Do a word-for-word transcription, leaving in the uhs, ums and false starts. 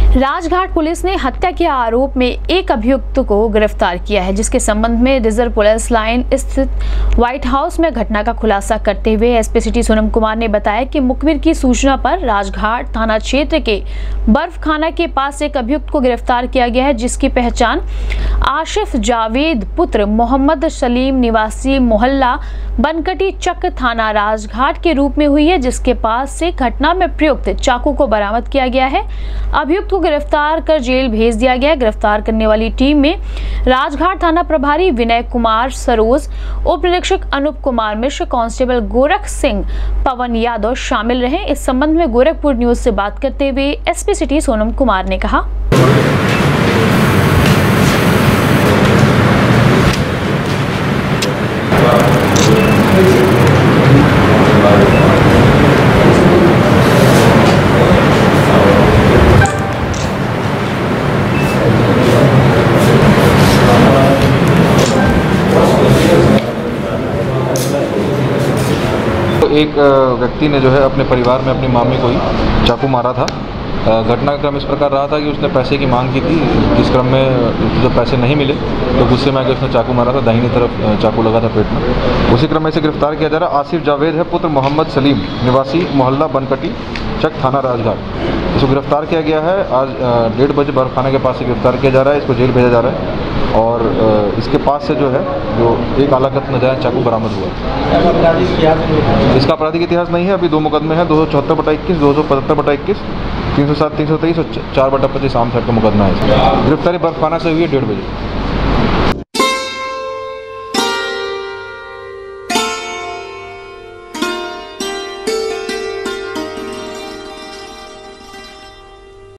Rajghat police ने हत्या के आरोप में एक अभियुक्त को गिरफ्तार किया है, जिसके संबंध में रिजर्व पुलिस लाइन स्थित व्हाइट हाउस में घटना का खुलासा करते हुए एसपी सिटी सोनम कुमार ने बताया कि मुखबिर की सूचना पर राजघाट थाना क्षेत्र के बर्फ खाना के पास एक अभियुक्त को गिरफ्तार किया गया है, जिसकी पहचान आशिफ जावेद पुत्र मोहम्मद सलीम निवासी मोहल्ला बनकटी चक थाना राजघाट के रूप में हुई है, जिसके पास से घटना में प्रयुक्त चाकू को बरामद किया गया है। अभियुक्त को गिरफ्तार कर जेल भेज दिया गया। गिरफ्तार करने वाली टीम में राजघाट थाना प्रभारी विनय कुमार सरोज, उप निरीक्षक अनूप कुमार मिश्र, कांस्टेबल गोरख सिंह, पवन यादव शामिल रहे। इस संबंध में गोरखपुर न्यूज से बात करते हुए एसपी सिटी सोनम कुमार ने कहा, एक व्यक्ति ने जो है अपने परिवार में अपनी मामी को ही चाकू मारा था। घटना का क्रम इस प्रकार रहा था कि उसने पैसे की मांग की थी। इस क्रम में जब पैसे नहीं मिले तो गुस्से में आकर उसने चाकू मारा था। दाहिनी तरफ चाकू लगा था पेट में। उसी क्रम में इसे गिरफ्तार किया जा रहा है। आसिफ जावेद है, पुत्र मोहम्मद सलीम निवासी मोहल्ला बनकटी चक थाना राजघाट। इसको गिरफ्तार किया गया है। आज डेढ़ बजे बर्फखाना के पास से गिरफ्तार किया जा रहा है। इसको जेल भेजा जा रहा है और इसके पास से जो है जो एक आलाकत नजायज चाकू बरामद हुआ। इसका आपराधिक इतिहास नहीं है। अभी दो मुकदमे हैं, दो सौ चौहत्तर बटा इक्कीस, दो सौ पचहत्तर बटा इक्कीस, तीन सौ सात, तीन सौ तेईस और चार बटा पच्चीस आम सेट का मुकदमा है। गिरफ्तारी बर्फखाना से हुई है डेढ़ बजे।